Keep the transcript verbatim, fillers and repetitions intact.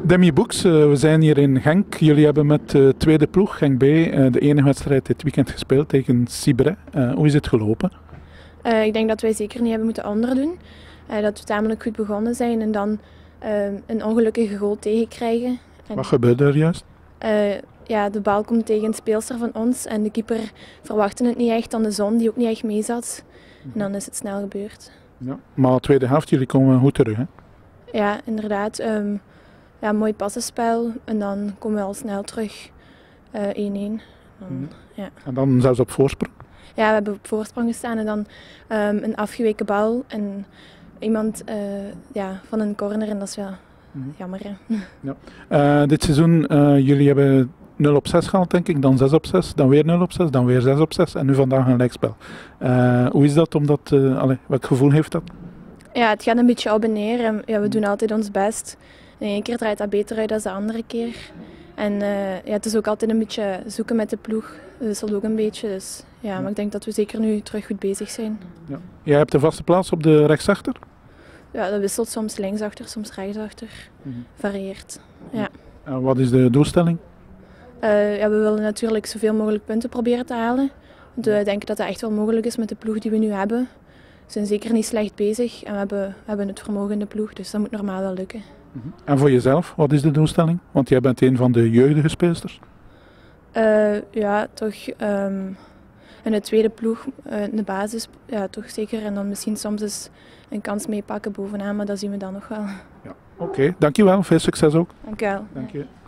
Demi Boeks, uh, we zijn hier in Genk. Jullie hebben met de tweede ploeg, Genk B, uh, de enige wedstrijd dit weekend gespeeld tegen Cibre. Uh, hoe is het gelopen? Uh, ik denk dat wij zeker niet hebben moeten onderdoen. Uh, dat we tamelijk goed begonnen zijn en dan uh, een ongelukkige goal tegenkrijgen. En, Wat gebeurde er juist? Uh, ja, de bal komt tegen een speelster van ons en de keeper verwachtte het niet echt, dan de zon die ook niet echt mee zat. En dan is het snel gebeurd. Ja. Maar de tweede helft, jullie komen goed terug, hè? Ja, inderdaad. Um, ja, mooi passenspel en dan komen we al snel terug één-één. Uh, mm. ja. En dan zelfs op voorsprong? Ja, we hebben op voorsprong gestaan en dan um, een afgeweken bal en iemand uh, ja, van een corner en dat is wel mm. jammer. Hè? Ja. Uh, dit seizoen, uh, jullie hebben nul op zes gehaald denk ik, dan zes op zes, dan weer nul op zes, dan weer zes op zes en nu vandaag een gelijkspel. Uh, hoe is dat? Omdat, uh, allez, welk gevoel heeft dat? Ja, het gaat een beetje op en neer en ja, we doen altijd ons best. De ene keer draait dat beter uit dan de andere keer. En uh, ja, het is ook altijd een beetje zoeken met de ploeg. Dat wisselt ook een beetje. Dus, ja, maar ik denk dat we zeker nu terug goed bezig zijn. Ja. Jij hebt de vaste plaats op de rechtsachter? Ja, dat wisselt soms linksachter, soms rechtsachter. Mm-hmm. Varieert. Ja. En wat is de doelstelling? Uh, ja, we willen natuurlijk zoveel mogelijk punten proberen te halen. Want we denken dat dat echt wel mogelijk is met de ploeg die we nu hebben. We zijn zeker niet slecht bezig en we hebben, we hebben het vermogen in de ploeg. Dus dat moet normaal wel lukken. En voor jezelf, wat is de doelstelling? Want jij bent een van de jeugdige speelsters. Uh, ja, toch um, in de tweede ploeg, uh, in de basis, ja, toch zeker. En dan misschien soms eens een kans meepakken bovenaan, maar dat zien we dan nog wel. Ja. Oké, okay, dankjewel. Veel succes ook. Dank je wel. Dank je.